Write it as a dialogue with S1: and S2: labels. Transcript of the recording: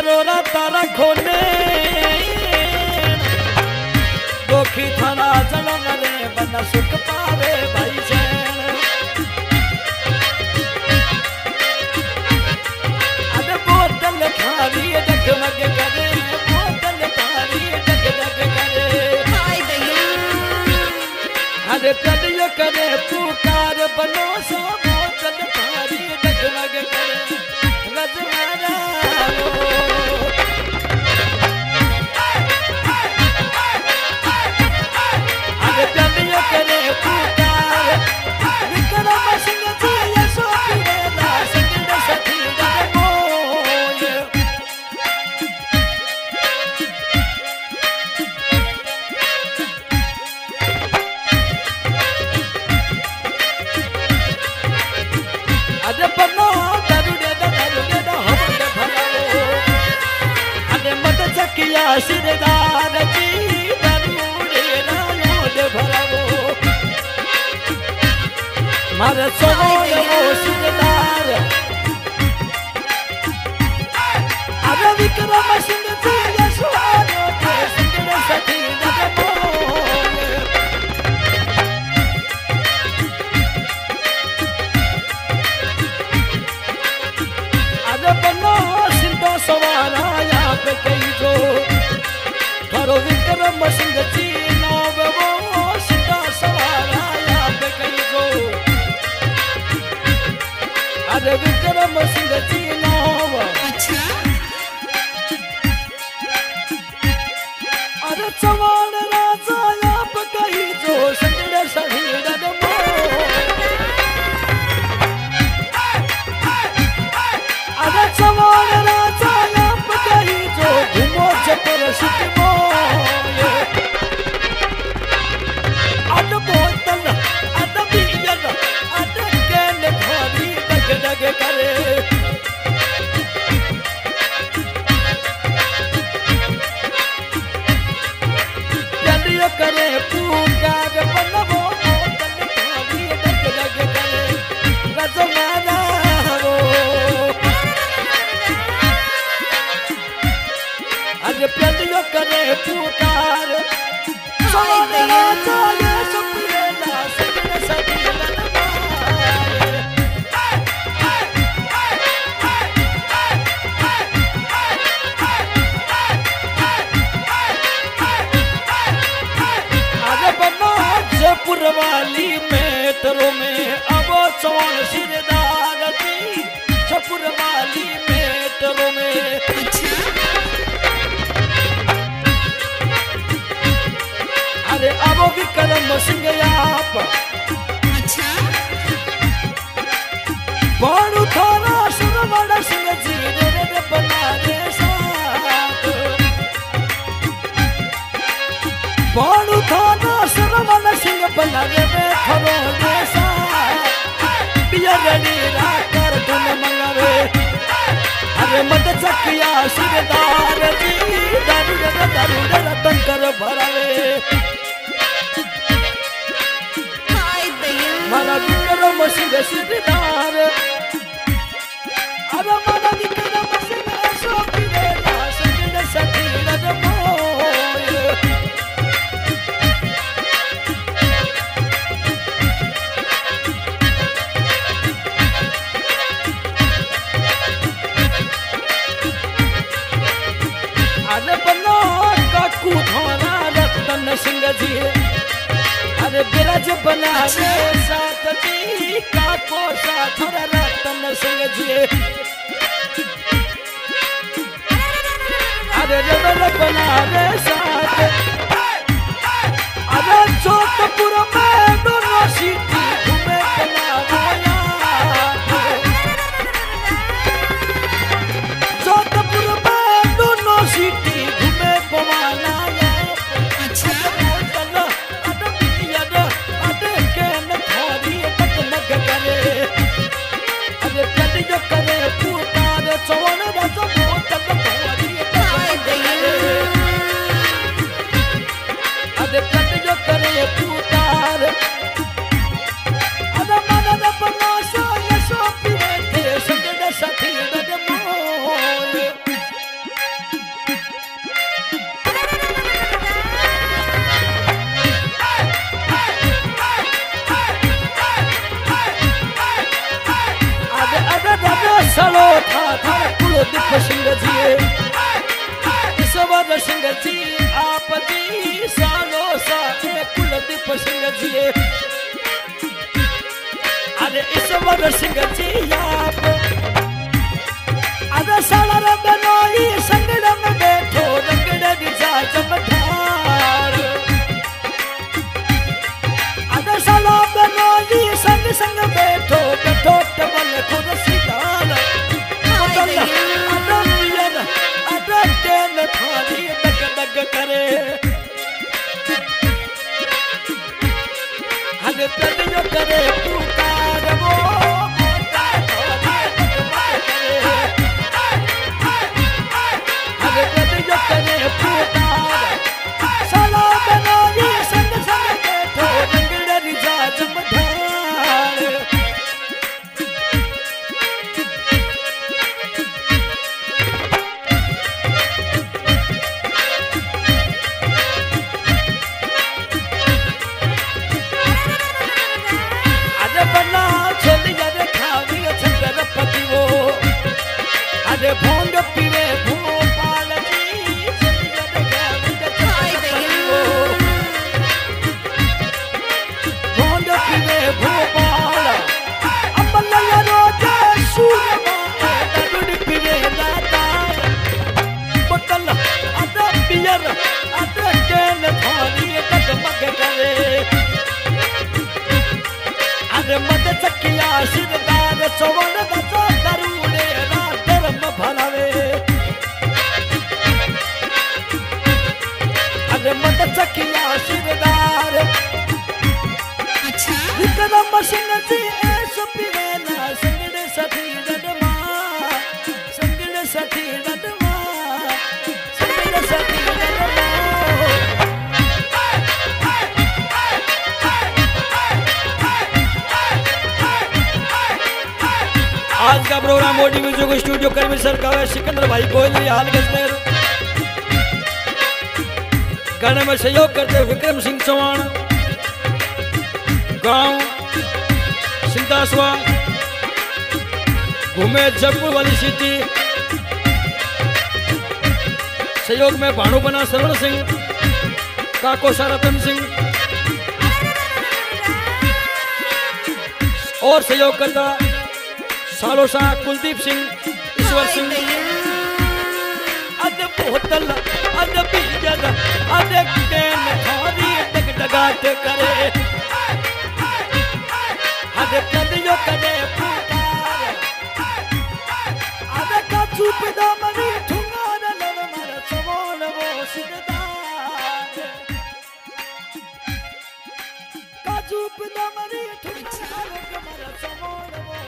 S1: करोरा तारा खोने दोखी थाना जन्म रे बना सुख पावे भाई चैन अरे बोतल खारी जगमग करे बोतल खारी जगमग करे अरे प्यालियो करे पुकार बनो सो बोतल खारी जगमग करे रजवाड़ा सिरदार जी दरूड़े रायोद भरवो मारे सोने वो सिरदार अरे विक्रम सिंह जी यशवानो के सिंह सखी नगमो अरे बनो सिंधो सवारा यहाँ पे कई जो विक्रम सिंह जी नाव वो सीधा सवारा यहाँ पे कहीं जो अरे विक्रम सिंह जी नाव अच्छा अरे चवान राजा यहाँ पे कहीं जो संगड़े शहीद अरे चवान राजा यहाँ पे कहीं जो घूमो चतर सिटमो करे जलियो करे पुकार बनवो बोतल खाली जग जग करे रजवाड़ा हो आज जलियो करे पुकार सोने राजा ये सपना सपना सपना पुरवाली मेट्रो में अब चौन सिरदार जी छपुरवाली मेट्रो में अरे अब विक्रम सिंह आप बाणु थाना सुरवड़ सिंह जी रे बना दे साथ बाणु थाना सुरवड़ सिंह बना दे खरो देसा पिया रड़ी राकर धुन मंगवे अरे मत चकिया सिरदार जी दारू रतन कर भरावे मारा विक्रम सिंह सिरदार अरे मारा विक्रम सिंह सो पिरे संग सखी रजमो सिंह जी अरे बिरज बना रे साथ जी काको साथ रतन सिंह जी अरे रतन बना रे साथ अरे जोधपुर में दोनों सीटी घूमे बना बोया जोधपुर में दोनों सीटी घूमे पवाना जी आप जी सालो साहे कुलदीप सिंह जी अरे ईश्वर सिंह जी आप अरे सालर बनोई संगड़ में बैठो रंगड़ दिशा चमठार अरे साला बनोई संग संग बैठो बैठो टबल कुर्सी डाल थाली दग दग करे हर तलियो करे पुकार वो हर तलियो करे पुकार साला बनाई संग संग बैठो रंगड़ रिजा चमठार अरे भोंग पीवे भोपाल भोंग पीवे भोपाल अमलया रोजा सूरमा दगुड़ पीवे दाता बोतल अदा पियर अदा केन थाली डगमग करे अरे मद चकिया सिरदार चवन दसा दरूड़े भलावे अरे मत चकिया सिरदार अच्छा विक्रम सिंह जी ऐसो पिवेला संगड़ सठी डडमा संगड़ सठी डडमा संगड़ सठी डडमा आज का प्रोग्राम मोडी म्यूजिक स्टूडियो कर्मी सरकार सिकंदर भाई कोहली हाल गजनेर गाने में सहयोग करते विक्रम सिंह चौहान गांव सिंधासवा घूमे जयपुर वाली सिटी सहयोग में भानु बना सरवण सिंह काकोसा रतन सिंह और सहयोग करता सालोसा कुलदीप सिंह ईश्वर सिंह अद बोतल अद बीजन अद केन थारी डग डगाट करे अद कदियो करे पुकार अद का चुप दम